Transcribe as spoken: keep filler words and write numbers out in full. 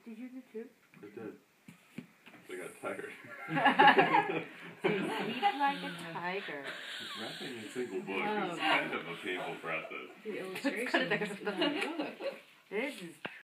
Did you do two? I did. I got tired. So you sleep like a tiger. Writing a single book Oh. is kind of a painful process. The illustration. This is